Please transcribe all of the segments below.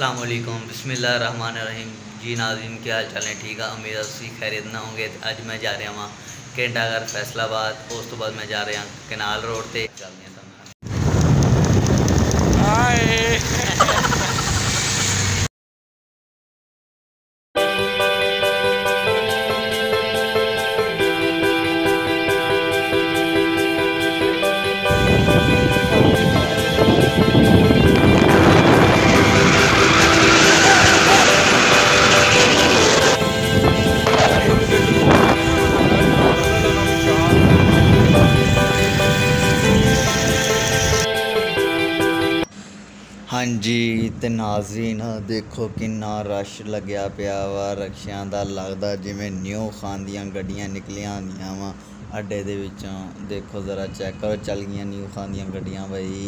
अस्सलाम वालेकुम बिस्मिल्लाहिर्रहमानिर्रहीम। जी नाज़रीन, क्या हाल चाल है? ठीक है, उम्मीद है तुसीं खैरियत ना होंगे। अज मैं जा रहा वहाँ घंटाघर फैसलाबाद। उस तो बाद मैं जा रहा कनाल रोड से चलते हैं। हाँ जी, तो नाज़रीन देखो किन्ना रश लग्या पिया वा रक्शियां दा। लगदा जिवें न्यू खान दियां गड्डियां निकलियां होंदियां वा अड्डे दे विचों। देखो ज़रा चेक करो, चल गईयां न्यू खान दियां गड्डियां बई।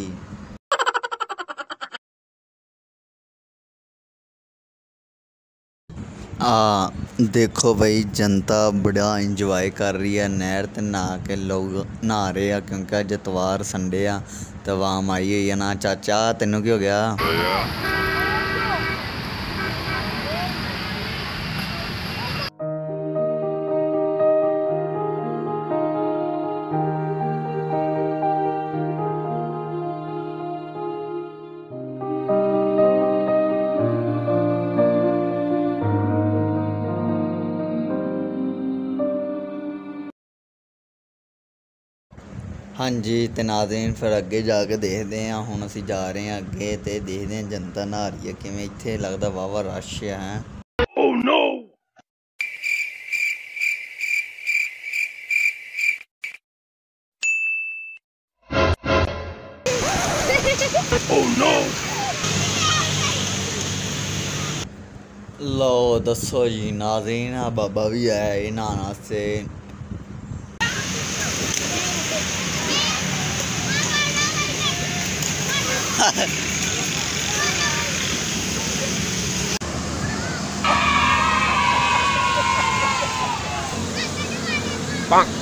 देखो भाई, जनता बड़ा इंजॉय कर रही है। नहर ते नहा के लोग नहा रहे हैं क्योंकि अज इतवार संडे आ तो वाम आई हुई है ना। चाचा तेनों की हो गया? हाँ जी, तो नाज़रीन फिर अगे जाके देखते हैं। हुण असीं जा रहे हैं अगे तो देखते हैं जनता नहा रही है किवें। इत्थे लगदा वाहवा रश है। Oh no! Oh no! लो दसो जी नाज़रीन, बाबा भी आया है नहाने वास्ते। Bang.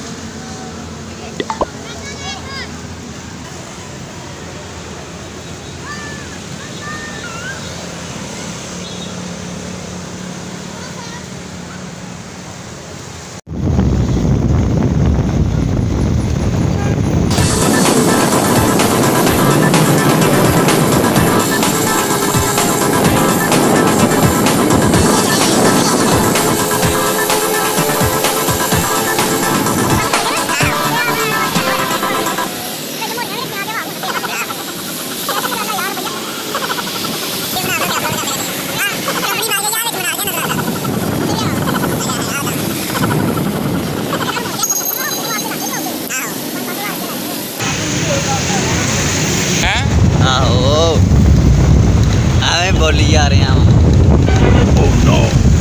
आहो एवें बोली जा रहे हैं। Oh no!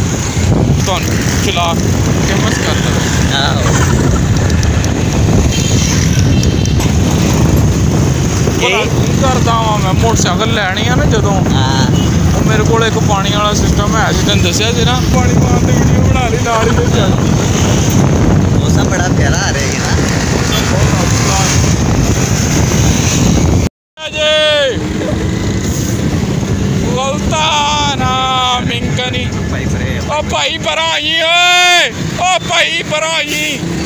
चला के मत करता। करदा वा मैं मोटरसाइकिल लैनी है ना जदों मेरे को एक पानी वाला सिस्टम है जी, तेन दसिया जी ना। पानी मारन दी वीडियो बना ली नाल ही चल। मौसम बड़ा प्यारा आ रहा है ना। मिंकनी ओ भाई परा आई, ओ भाई परा आई,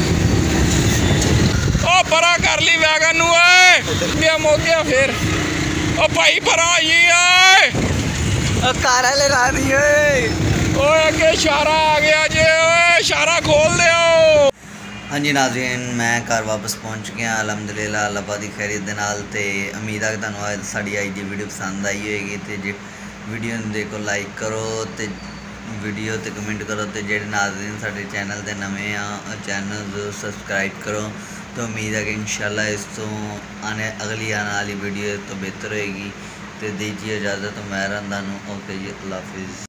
ओ परा कर ली वैगन नू। गया मो गया फिर। ओ भाई परा आई, कार वाले ला दी। ओए अगे इशारा आ गया जे, इशारा खोल दो। हाँ जी नाज़रीन, मैं घर वापस पहुँच गया अलहमदुलिल्लाह अल्लाह पाक दी खैरियत दे नाल। ते उम्मीद है कि तुहानूं साडी अज दी वीडियो पसंद आई होएगी। तो जे वीडियो देखो लाइक करो तो वीडियो ते कमेंट करो। तो जेडे नाज़रीन साडे चैनल ते नवे आ चैनल जरूर सबसक्राइब करो। तो उम्मीद है कि इंशाल्लाह इस तो अगली आने वाली वीडियो तो बेहतर होएगी। तो दीजिए इजाज़त, मैं तुहानूं ओके जी, अल्लाह हाफिज़।